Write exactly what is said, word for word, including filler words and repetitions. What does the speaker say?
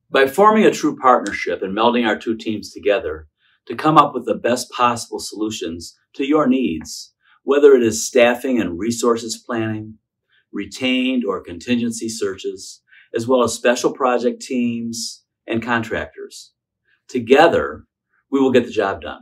By forming a true partnership and melding our two teams together to come up with the best possible solutions to your needs, whether it is staffing and resources planning, retained or contingency searches, as well as special project teams and contractors. Together, we will get the job done.